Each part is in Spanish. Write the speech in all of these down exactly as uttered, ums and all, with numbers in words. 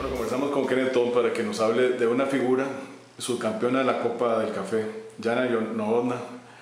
Bueno, conversamos con Kenneth Tom para que nos hable de una figura, subcampeona de la Copa del Café, Jana Novotná,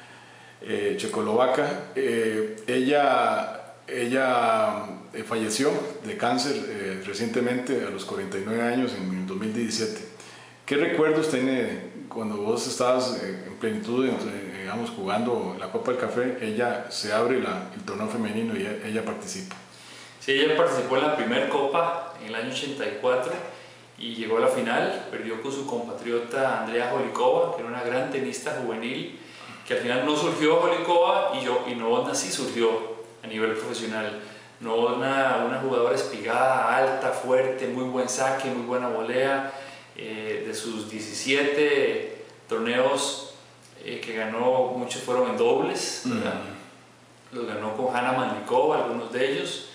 eh, checoslovaca. Eh, ella ella eh, falleció de cáncer eh, recientemente a los cuarenta y nueve años, en el dos mil diecisiete. ¿Qué recuerdos tiene cuando vos estabas eh, en plenitud, eh, digamos, jugando la Copa del Café? Ella se abre la, el torneo femenino y ella, ella participa. Sí, ella participó en la primera Copa en el año ochenta y cuatro y llegó a la final. Perdió con su compatriota Andrea Holikova, que era una gran tenista juvenil, que al final no surgió Holikova y, yo, y Novotná sí surgió a nivel profesional. Novotná, una jugadora espigada, alta, fuerte, muy buen saque, muy buena volea. Eh, de sus diecisiete torneos eh, que ganó, muchos fueron en dobles, ¿verdad? Mm. Los ganó con Hana Mandlikova, algunos de ellos.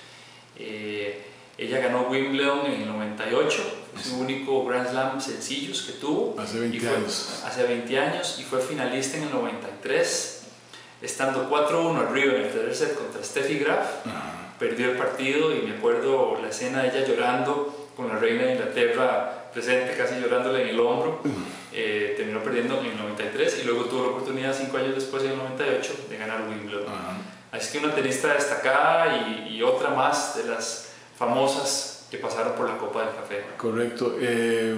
Eh, ella ganó Wimbledon en el noventa y ocho, fue su único Grand Slam sencillos que tuvo. Hace veinte años. Hace veinte años, y fue finalista en el noventa y tres, estando cuatro uno arriba en el tercer set contra Steffi Graf. Uh-huh. Perdió el partido y me acuerdo la escena de ella llorando con la reina de Inglaterra presente, casi llorándole en el hombro. Uh-huh. eh, terminó perdiendo en el noventa y tres y luego tuvo la oportunidad cinco años después, en el noventa y ocho, de ganar Wimbledon. Uh-huh. Así que una tenista destacada y, y otra más de las famosas que pasaron por la Copa del Café. Correcto. Eh,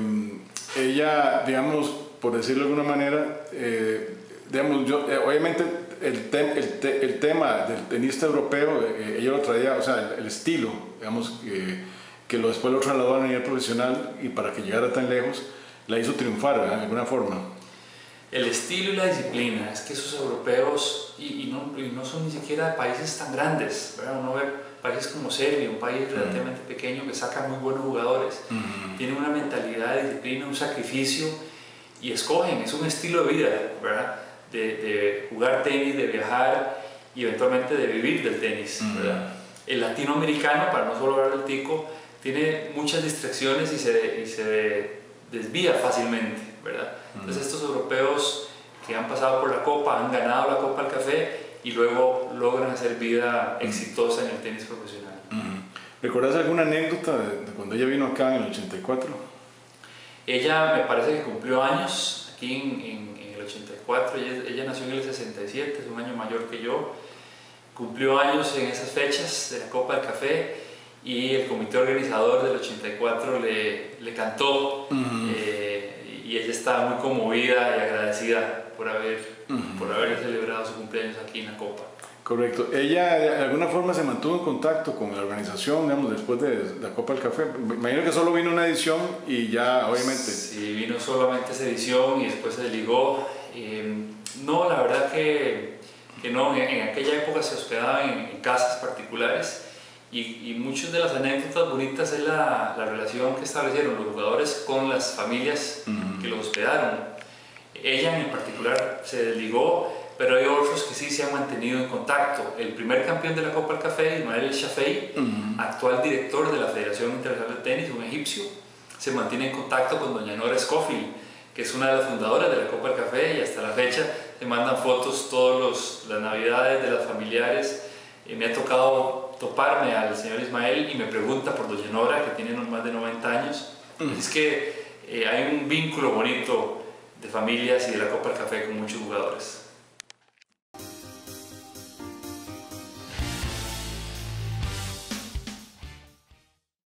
ella, digamos, por decirlo de alguna manera, eh, digamos, yo, eh, obviamente el, te, el, te, el tema del tenista europeo, eh, ella lo traía, o sea, el, el estilo, digamos, eh, que lo, después lo trasladó a nivel profesional y para que llegara tan lejos, la hizo triunfar, ¿verdad? De alguna forma. El estilo y la disciplina, es que esos europeos, y, y, no, y no son ni siquiera países tan grandes, ¿verdad? Uno ve países como Serbia, un país uh-huh. relativamente pequeño que saca muy buenos jugadores, uh-huh. tienen una mentalidad de disciplina, un sacrificio, y escogen, es un estilo de vida, ¿verdad? De, de jugar tenis, de viajar y eventualmente de vivir del tenis, ¿verdad? Uh-huh. El latinoamericano, para no solo hablar del tico, tiene muchas distracciones y se, y se desvía fácilmente, ¿verdad? Entonces estos europeos que han pasado por la Copa, han ganado la Copa del Café y luego logran hacer vida exitosa en el tenis profesional. Uh-huh. ¿Recuerdas alguna anécdota de, de cuando ella vino acá en el ochenta y cuatro? Ella me parece que cumplió años aquí en, en, en el ochenta y cuatro, ella, ella nació en el sesenta y siete, es un año mayor que yo. Cumplió años en esas fechas de la Copa del Café y el comité organizador del ochenta y cuatro le, le cantó. Uh-huh. eh, y ella estaba muy conmovida y agradecida por haber, uh-huh. por haber celebrado su cumpleaños aquí en la Copa. Correcto. Ella de alguna forma se mantuvo en contacto con la organización, digamos, después de la Copa del Café. Me imagino que solo vino una edición y ya, obviamente. Sí, vino solamente esa edición y después se desligó. Eh, no, la verdad que, que no, en, en aquella época se hospedaban en, en casas particulares. Y, y muchas de las anécdotas bonitas es la, la relación que establecieron los jugadores con las familias uh-huh. que los hospedaron. Ella en particular se desligó, pero hay otros que sí se han mantenido en contacto. El primer campeón de la Copa del Café, Ismael El Shafei, uh-huh. actual director de la Federación Internacional de Tenis, un egipcio, se mantiene en contacto con doña Nora Scofield, que es una de las fundadoras de la Copa del Café, y hasta la fecha se mandan fotos todas las navidades de las familiares. Eh, me ha tocado toparme al señor Ismael y me pregunta por doña Nora, que tiene más de noventa años. Uh-huh. Es que eh, hay un vínculo bonito de familias y de la Copa del Café con muchos jugadores.